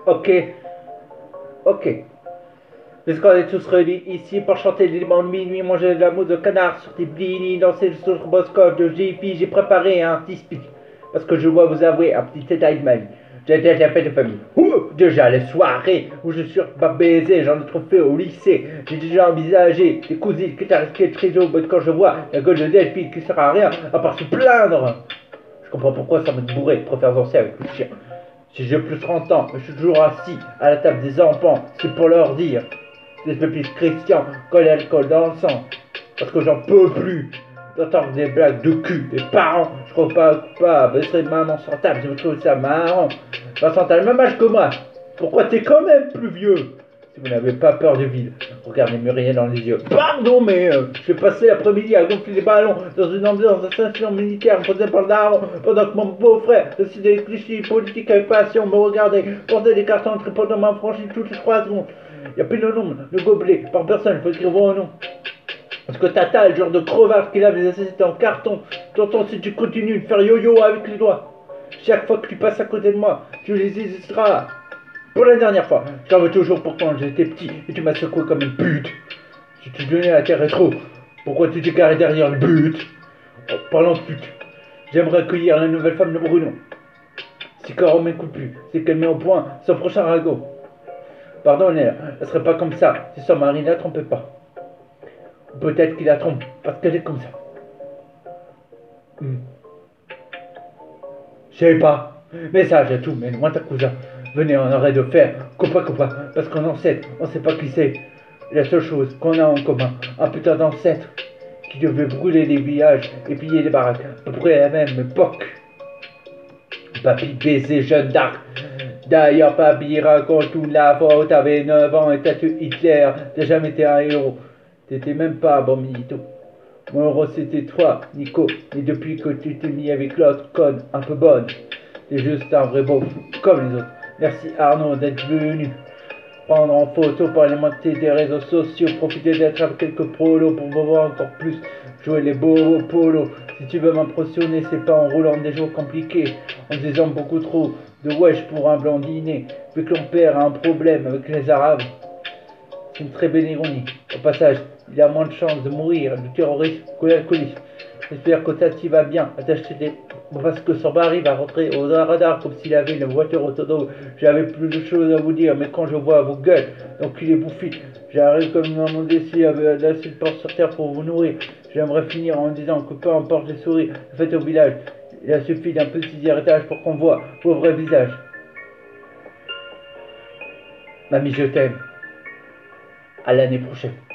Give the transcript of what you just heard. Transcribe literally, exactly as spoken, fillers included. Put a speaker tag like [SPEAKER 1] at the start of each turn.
[SPEAKER 1] Ok, ok. Puisqu'on est tous réunis ici pour chanter les limons de minuit, manger de la mousse de canard sur des blinis, danser sur le boscoche de J P, j'ai préparé un petit speech. Parce que je dois vous avouer un petit détail de ma vie. J'ai déjà la fête de famille. Ouh, déjà les soirées où je suis pas baisé, j'en ai trop fait au lycée. J'ai déjà envisagé des cousines qui t'arrêtent de trésor, mais quand je vois la gueule de Delphine qui sert à rien à part se plaindre. Je comprends pourquoi ça me bourré de préférer danser avec le chien. Si j'ai plus de trente ans, je suis toujours assis à la table des enfants, c'est pour leur dire. Des pépis Christian, colle l'alcool dans le sang. Parce que j'en peux plus d'entendre des blagues de cul des parents. Je crois pas coupable, ce serait maman sur table, je trouve ça marrant. Vincent, t'as le même âge que moi. Pourquoi t'es quand même plus vieux? Si vous n'avez pas peur du vide, regardez Muriel dans les yeux. Pardon, mais euh, je vais passer l'après-midi à gonfler les ballons dans une ambiance d'assassinat militaire posée par le daron, pendant que mon beau-frère décide des clichés politiques avec passion, me regardait porter des cartons tripodant m'a franchi toutes les trois secondes. Il y a plus de nombre de gobelets par personne, il faut écrire vos noms. Parce que Tata, le genre de crevard qui lave les assiettes en carton, t'entends si tu continues de faire yo-yo avec les doigts. Chaque fois que tu passes à côté de moi, tu les hésiteras. Pour la dernière fois, j'en veux toujours pour quand j'étais petit et tu m'as secoué comme une pute. Si tu donnais la terre rétro, pourquoi tu t'es garé derrière le but? En parlant de pute, j'aimerais accueillir la nouvelle femme de Bruno. Si Caro m'écoute plus, c'est qu'elle met au point son prochain ragot. Pardon, elle ne serait pas comme ça si son mari ne la trompait pas. Peut-être qu'il la trompe parce qu'elle est comme ça. Hmm. Je sais pas. Message à tous mes lointains cousins. Venez, on aurait de faire copain copain parce qu'on ancêtre, on sait pas qui c'est. La seule chose qu'on a en commun, un putain d'ancêtre qui devait brûler les villages et piller les baraques à peu près à la même époque. Papy baiser Jeanne d'Arc. D'ailleurs, papy raconte toute la fois où t'avais neuf ans et t'as tué Hitler. T'as jamais été un héros. T'étais même pas un bon milito. Mon héros c'était toi, Nico. Et depuis que tu t'es mis avec l'autre conne un peu bonne, t'es juste un vrai beau comme les autres. Merci Arnaud d'être venu prendre en photo par les montées des réseaux sociaux. Profiter d'être avec quelques prolos pour me voir encore plus jouer les beaux polos. Si tu veux m'impressionner, c'est pas en roulant des jours compliqués, en disant beaucoup trop de wesh pour un blondinet, vu que l'on perd un problème avec les arabes. C'est une très belle ironie. Au passage, il a moins de chances de mourir du terrorisme que l'alcoolisme. J'espère que Tati va bien attacher des... Parce que son mari va rentrer au radar comme s'il avait une voiture autonome. J'avais plus de choses à vous dire, mais quand je vois vos gueules, donc il est bouffi, j'arrive comme un demander s'il y avait assez de porte sur terre pour vous nourrir. J'aimerais finir en disant que peu importe les souris faites au village, il a suffi d'un petit héritage pour qu'on voit vos vrais visages. Mamie, je t'aime. À l'année prochaine.